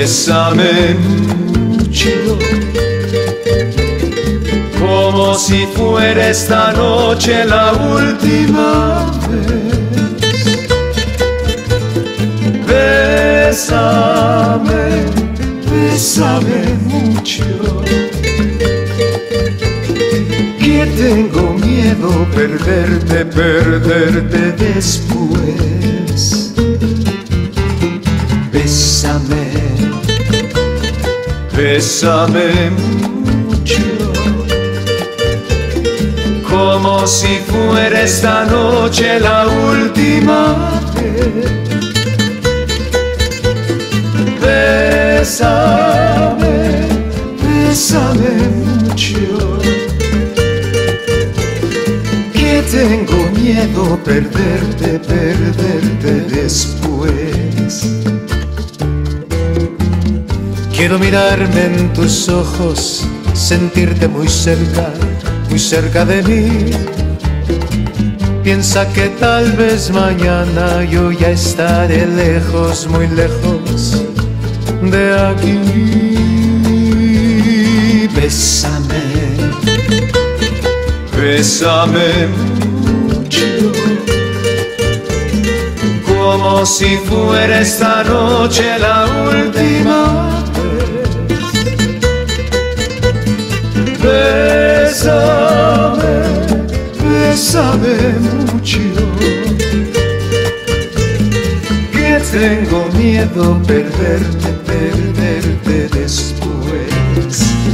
Bésame mucho, como si fuera esta noche la última vez. Bésame, bésame mucho, que tengo miedo perderte, perderte después. Bésame, bésame mucho, como si fuera esta noche la última vez. Bésame, bésame mucho, que tengo miedo perderte, perderte después. Quiero mirarme en tus ojos, sentirte muy cerca de mí. Piensa que tal vez mañana yo ya estaré lejos, muy lejos de aquí. Bésame, bésame mucho, como si fuera esta noche la última vez. Bésame, bésame mucho, que tengo miedo perderte, perderte después.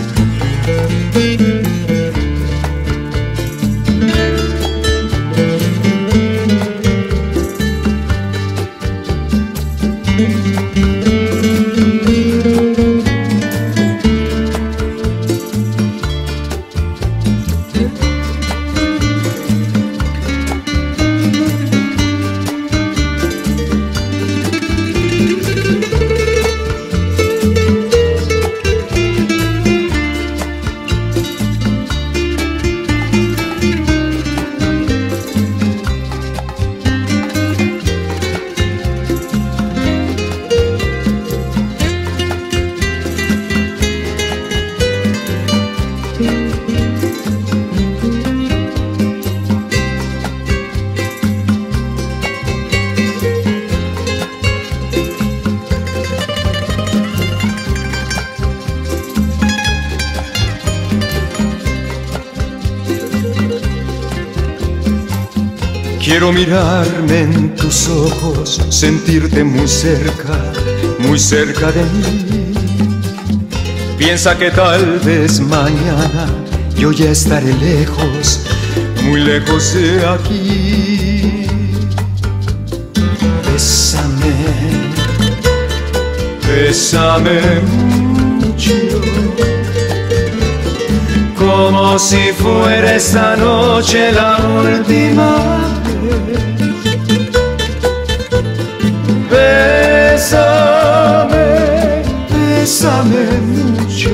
Quiero mirarme en tus ojos, sentirte muy cerca de mí. Piensa que tal vez mañana yo ya estaré lejos, muy lejos de aquí. Bésame, bésame mucho, como si fuera esta noche la última vez. Bésame, bésame mucho,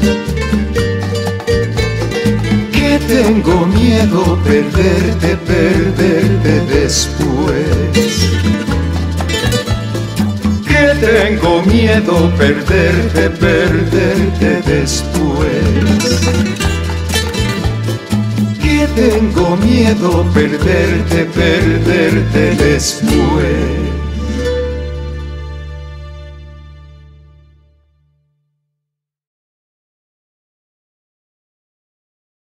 que tengo miedo perderte, perderte después. Que tengo miedo perderte, perderte después. Que tengo miedo perderte, perderte después.